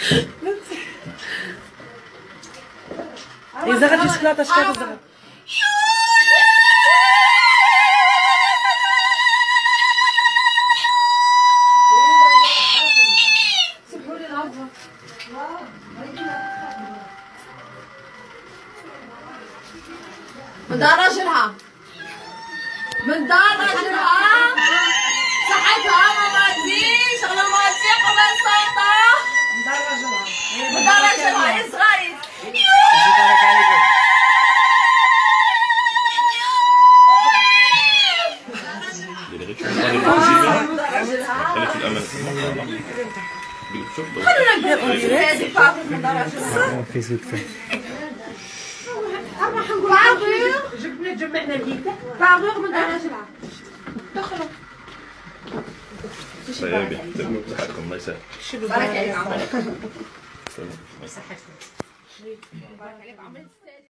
إذا غادي شكلاطة شكلاطة زغر. من دار راجلها من دار راجلها صحتها ماماتي شغله ماماتي قبل السلطه من دار راجلها من دار راجلها يا صغاري بارك عليكم خليك في الامان خلونا نديروا هذه فاطمه من دار راجلها فيسبوك جبنا جمعنا الهيكه باغور من دار راجلها دخلوا طيب تبنوا بصحتكم الله يسهل بارك عليك عمرك بصحتكم بارك عليك عمرك